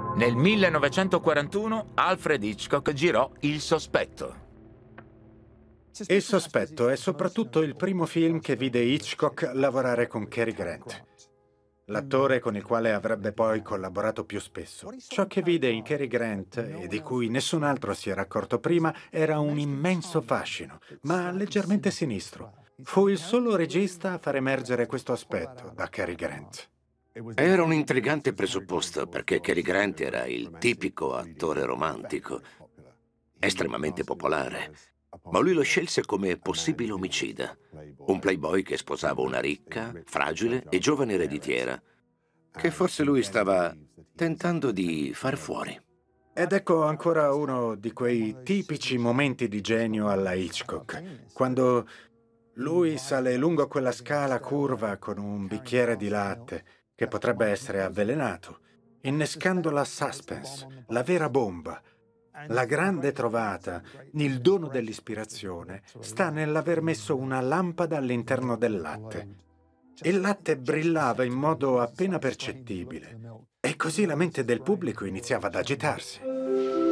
Nel 1941 Alfred Hitchcock girò Il sospetto. Il sospetto è soprattutto il primo film che vide Hitchcock lavorare con Cary Grant, l'attore con il quale avrebbe poi collaborato più spesso. Ciò che vide in Cary Grant, e di cui nessun altro si era accorto prima, era un immenso fascino, ma leggermente sinistro. Fu il solo regista a far emergere questo aspetto da Cary Grant. Era un intrigante presupposto, perché Cary Grant era il tipico attore romantico, estremamente popolare. Ma lui lo scelse come possibile omicida, un playboy che sposava una ricca, fragile e giovane ereditiera, che forse lui stava tentando di far fuori. Ed ecco ancora uno di quei tipici momenti di genio alla Hitchcock, quando lui sale lungo quella scala curva con un bicchiere di latte che potrebbe essere avvelenato, innescando la suspense, la vera bomba. La grande trovata, il dono dell'ispirazione, sta nell'aver messo una lampada all'interno del latte. Il latte brillava in modo appena percettibile e così la mente del pubblico iniziava ad agitarsi.